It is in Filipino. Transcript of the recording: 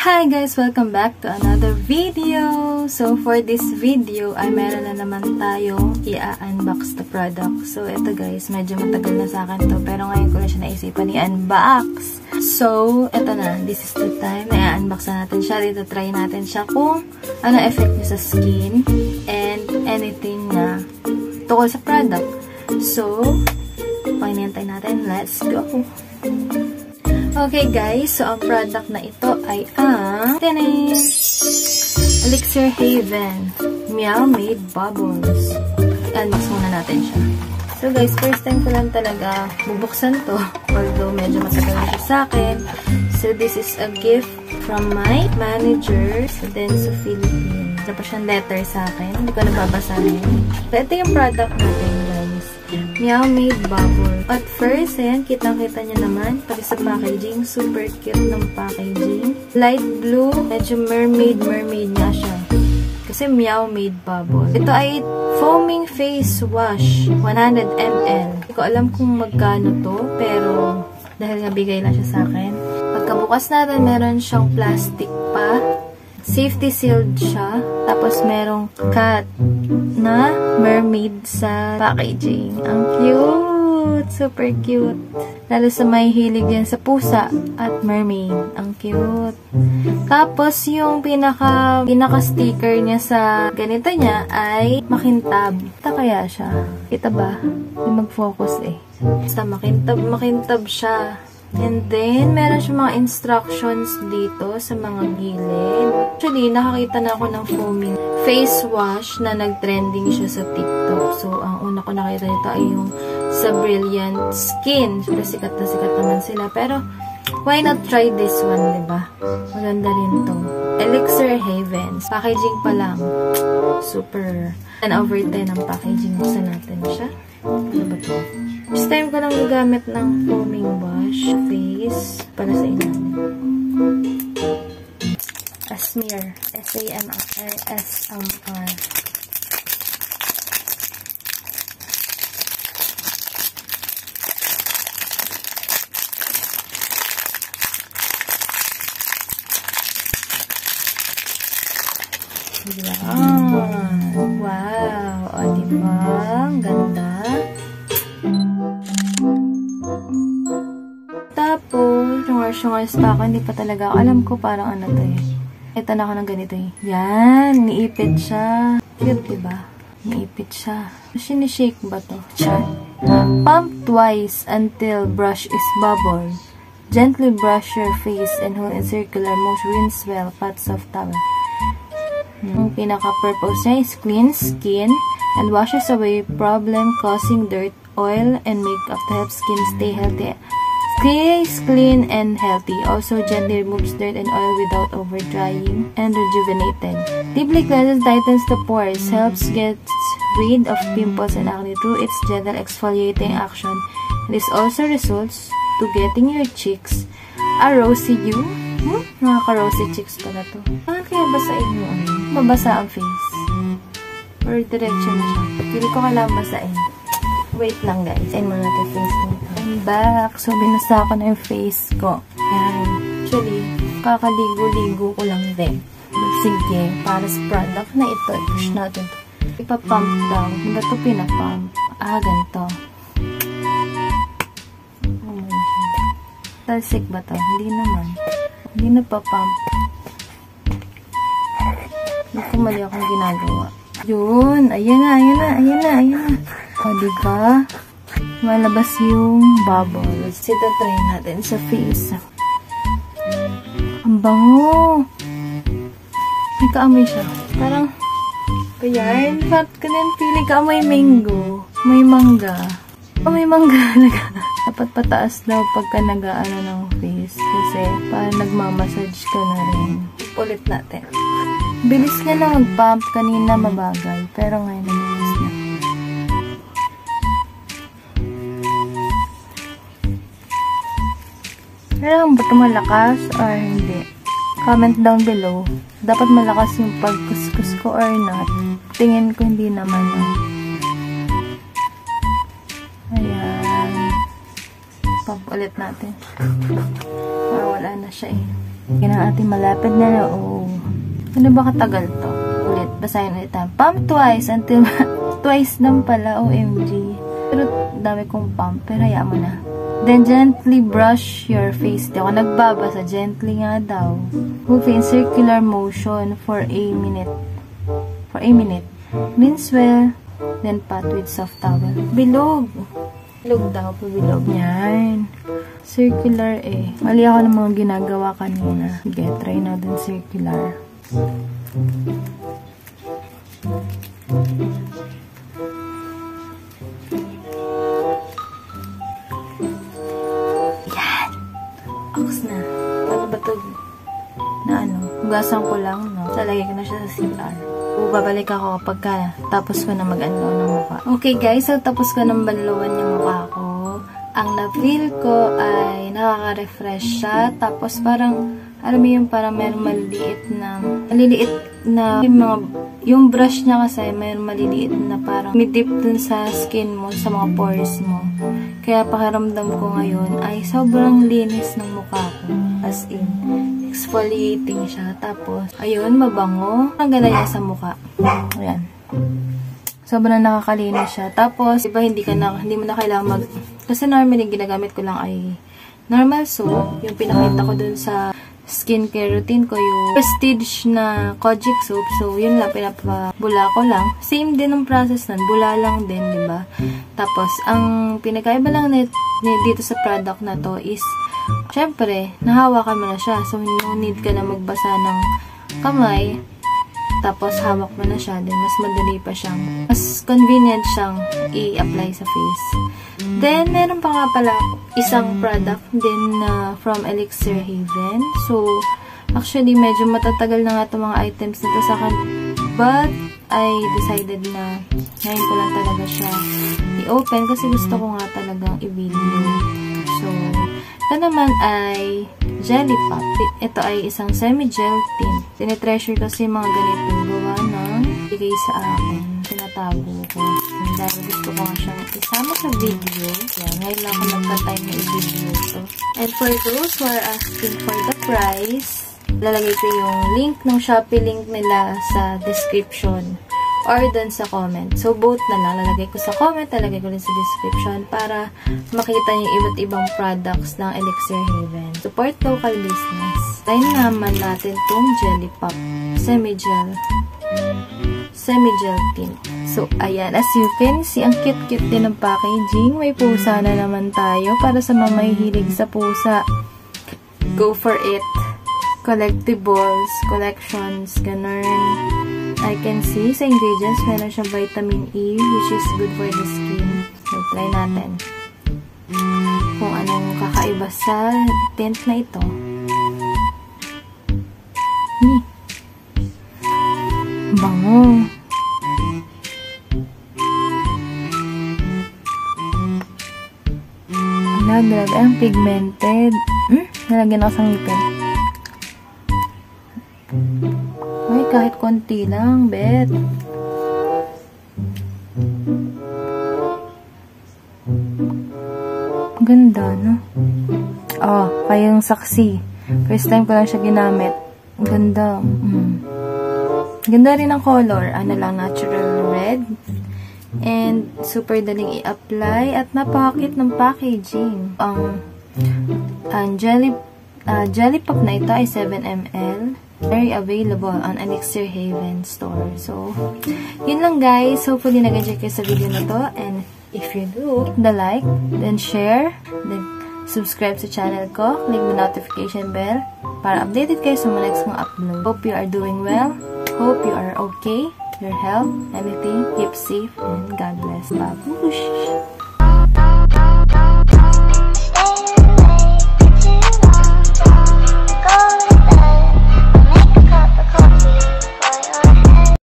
Hi guys! Welcome back to another video! So for this video ay meron na naman tayong i-unbox the product. So ito guys, medyo matagal na sa akin to pero ngayon ko na siya naisipan i-unbox. So ito na, this is the time na i-unbox na natin siya. Dito try natin siya kung ano effect niya sa skin and anything na tukol sa product. So pahinintay natin, let's go! Okay guys, so ang product na ito ay ang Elixir Haven Meow Made Bubbles. I-unbox muna natin siya. So guys, first time ko lang talaga bubuksan to. Although medyo matagal na siya sa akin. So this is a gift from my manager sa Denso Philippines. Ito pa siyang letter sa akin. Hindi ko nababasahin. So ito yung product natin guys. Meow Made Bubble. At first, ayan, kitang-kita nyo naman. Pati sa packaging, super cute ng packaging. Light blue, medyo mermaid nga siya. Kasi Meow Made Bubble. Ito ay foaming face wash, 100 ml. Hindi ko alam kung magkano to, pero dahil nabigay lang siya sa akin. Pagkabukas natin, meron siyang plastic pa. Safety sealed siya. Tapos merong cat na mermaid sa packaging. Ang cute! Super cute. Lalo sa may hilig yan sa pusa at mermaid. Ang cute. Tapos yung pinaka-sticker niya sa ganito niya ay makintab. Kita kaya siya? Kita ba? Hindi mag-focus eh. Basta makintab siya. And then, meron siya mga instructions dito sa mga gilid. Actually, nakakita na ako ng foaming face wash na nag-trending siya sa TikTok. So, ang una ko nakita nito ay yung sa Brilliant Skin. So, sikat na sikat naman sila. Pero, why not try this one, diba? Maganda rin to. Elixir Haven. Packaging pa lang. Super. 10 over 10 ang packaging. Buksan natin siya. Ano ba to? First time ko lang gagamit ng foaming wash face para sa ilalim. Asmir. S-A-M-R. Wow! O, diba? Ang ganda. Tapos, shungars pa ako. Hindi pa talaga ako. Alam ko parang ano to eh. Ito na ako ng ganito eh. Yan! Niipit siya. Cute, diba? Niipit siya. Sinishake ba to? Char. Pump twice until brush is bubble. Gently brush your face and hold in circular motion. Rinse well. Pat soft towel. Ang pinaka-purpose niya is clean skin and washes away problem-causing dirt, oil, and makeup to help skin stay healthy. Stays clean and healthy. Also gently removes dirt and oil without over-drying and rejuvenated. Deeply cleanses, tightens the pores, helps get rid of pimples and acne through its gentle exfoliating action. This also results to getting your cheeks a rosy hue. Nakaka-rosy cheeks pala to. Bakit kaya basain mo? Mabasa ang face. Or diretso na siya. Pili ko kailangan basain. Wait lang guys. Basain mo natin face mo. I'm back. So, binasa ko na yung face ko. Yan. Actually, kakaligo-ligo ko lang din. Sige, para sa product na ito, push natin ito. Ipapump daw. Hindi ba ito pinapump? Ganito. Oh my God. Talsik ba ito? Hindi naman. Hindi nagpa-pump. Hindi ko mali akong ginagawa. Yun! Ayan na. O, diba? Malabas yung bubbles. Ito try natin sa face. Ang bango! May kaamoy siya. Parang, kaya, ba't ganun feeling kaamoy mango? May mangga. May mangga talaga. Dapat pataas daw pagka nag-aano ng face. Kasi parang nagmamassage ka na rin. Ulit natin. Bilis niya na mag-pump. Kanina mabagal. Pero ngayon nabilis na. Kailangan ba ito malakas or hindi? Comment down below. Dapat malakas yung pagkuskus ko or not. Tingin ko hindi naman. Ayan. Pump ulit natin. Wala na siya eh. Yan ang ating malapit na loob. Ano ba katagal to? Ulit, basahin ulit tayo. Pump twice until twice lang pala, OMG. Pero dami kong pump, pero hayaan mo na. Then gently brush your face. Di ako nagbabasa, gently nga daw. Move in circular motion for a minute. Rinse well, then pat with soft towel. Bilog. Bilog daw, pabilog. Yan. Circular eh. Mali ako ng mga ginagawa kanina. Sige, try natin circular. Yan! Akus na. Paano ba ito? Na ano? Hugasan ko lang, no? Lalagay ko na siya sa CR. Babalik ako kapag tapos ko na mag-anlaw ng mukha. Okay guys, so tapos ko nang banlawan yung mukha ko. Ang na-feel ko ay nakaka-refresh siya. Tapos parang, alam mo yung parang mayroong maliliit na yung brush niya kasi mayroong maliliit na parang midip dun sa skin mo, sa mga pores mo. Kaya pakiramdam ko ngayon ay sobrang linis ng mukha ko. As in, exfoliating siya. Tapos, ayun, mabango. Ang ganda niya sa mukha. Ayan. Sobrang nakakalinis siya. Tapos, diba, hindi mo na kailangan kasi normally, ginagamit ko lang ay normal soap. Yung pinakita ko dun sa skincare routine ko, yung Prestige na Kojic soap. So, yun lang, pinapabula ko lang. Same din ang process nun. Bula lang din, diba? Tapos, ang pinakaiba lang dito sa product na to is, syempre, nahawakan mo na siya. So, no need ka na magbasa ng kamay. Tapos, hawak mo na siya. Then, mas madali pa siyang, mas convenient siyang i-apply sa face. Then, meron pa nga pala isang product din na from Elixir Haven. So, actually, medyo matatagal na nga itong mga items nito sa akin. But, I decided na ngayon ko lang talaga siya i-open kasi gusto ko nga talagang i-video. So, ito naman ay Jelly Pop. Ito ay isang semi-gel tint. Tinitreasure kasi mga ganitong gawa ng bigay sa akin. Tinatago ko. Dahil gusto ko nga siyang isama sa video. Yan, ngayon lang ako nagka-time na i-video ito. And for those who are asking for the price, lalagay ko yung link ng Shopee link nila sa description or dun sa comment. So, both na lang. Lalagay ko sa comment, lalagay ko rin sa description para makita niyo yung iba't ibang products ng Elixir Haven. Support local business. Try naman natin itong Jelly Pop semi-gel tint. So, ayan. As you can see, ang cute-cute din ng packaging. May pusa na naman tayo para sa mga mahihilig sa pusa. Go for it. Collectibles, collections, ganun. I can see sa ingredients, meron siyang vitamin E, which is good for the skin. So, try natin. Kung anong kakaiba sa tint na ito. Bango. Grabe, ang pigmented. Nalagyan ako sa ngipin. Ay, kahit konti lang, bet. Ganda, no? Oh, kayang saksi. First time ko lang siya ginamit. Ganda. Ganda rin ang color. Ano lang, natural red. And super daling i-apply. At napakakit ng packaging. Ang Jelly Pop na ito ay 7 ml. Very available on Elixir Haven store. So, yun lang guys. Hopefully nag-enjoy kayo sa video na to. And if you do, hit the like, then share, then subscribe sa channel ko. Click the notification bell para updated kayo sa mga next kong upload. Hope you are doing well. Hope you are okay. Your health, everything, keep safe, and God bless. Babush!